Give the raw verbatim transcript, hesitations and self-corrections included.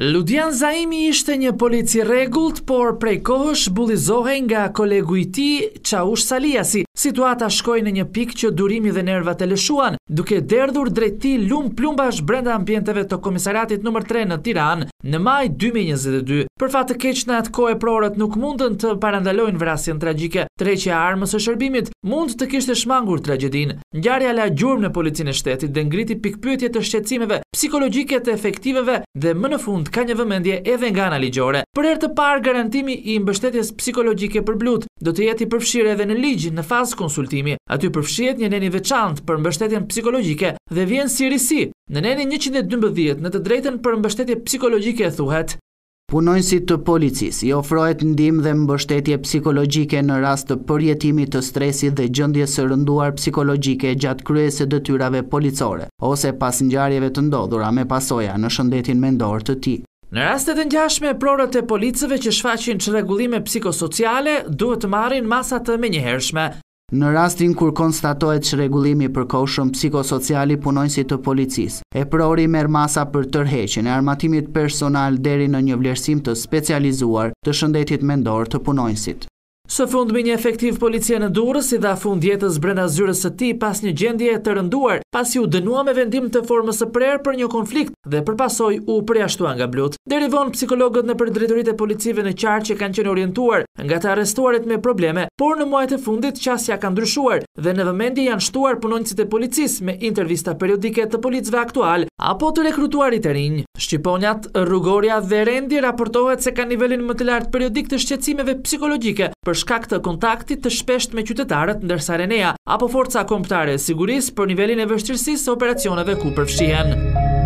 Ludian Zaimi ishte një polici rregullt, por prej kohësh bullizohej nga kolegu i tij Çavush Saliasi. Situata shkoi në një pikë që durimi dhe nervat e lëshuan, duke derdhur drejt tij lum plumbash brenda ambienteve të komisariatit numër tre në Tiranë në maj dy mijë e njëzet e dy. Për fat të keq në atë kohë prorët nuk mundën të parandalojnë vrasjen tragjike. Tërheqja e armës së shërbimit mund të kishte shmangur tragjedinë. Ngjarja la gjurmë në policinë e shtetit dhe ngriti pikpyetje të shqetësimeve psikologjike të efektiveve dhe më në fund ka një vëmendje edhe nga ana ligjore. Për herë të parë garantimi i mbështetjes psikologjike për blut do të jetë i përfshirë edhe në ligj në fazë konsultimi. Aty përfshihet një nen i veçantë për mbështetjen psikologjike dhe vjen si risi. Në nenin njëqind e dymbëdhjetë në të drejtën për mbështetje psikologjike thuhet: Punonjësit të policisë i ofrohet ndihmë dhe mbështetje psikologjike në rast të përjetimit të stresit dhe gjendjes së rënduar psikologjike gjatë kryes së detyrave policore ose pas ngjarjeve të ndodhura me pasoja në shëndetin mendor të tij. Në rastet e ngjashme, prorët e policëve që shfaqin çrregullime psikosociale duhet të marrin masa të menjëhershme. Në rastin kur konstatohet çrregullimi i përkohshëm psikosocial i punonjësit të policisë, e prori merr masa për tërheqjen e armatimit personal deri në një vlerësim të specializuar të shëndetit mendor të punonjësit. Së fundmi një efektiv policie në Durrës i dha fund jetës brenda zyrës së tij pas një gjendje të rënduar, pasi u dënua me vendim të formës së prerë për një konflikt dhe përpasoj u përjashtua nga blut. Deri vonë psikologët në përdrejtoritë e policive në Qarqe kanë qenë orientuar nga të arrestuarit me probleme, por në muajt e fundit qasja ka ndryshuar dhe në vëmendje janë shtuar punonjësit e policisë me intervista periodike të policëve aktual apo të rekrutuarit e rinj. Shqiponjat, Rrugoria dhe Rendi raportohet se ka nivelin më të lartë periodik të shqetësimeve psikologjike për shkak të kontaktit të shpesht me qytetarët, ndërsa Renea apo forca kombëtare e sigurisë për nivelin e vështirësisë së operacioneve ku përfshihen.